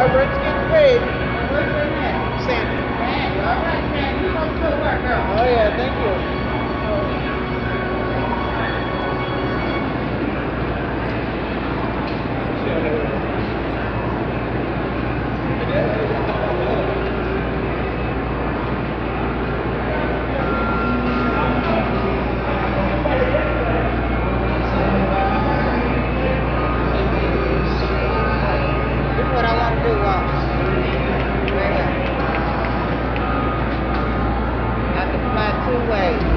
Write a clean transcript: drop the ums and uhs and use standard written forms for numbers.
Rent's getting paid. Where's your name? Sandy. Sandy. All right, Sandy. You go to work, girl. Oh yeah, thank you. What I want to do, right here. I have to fly 2 ways.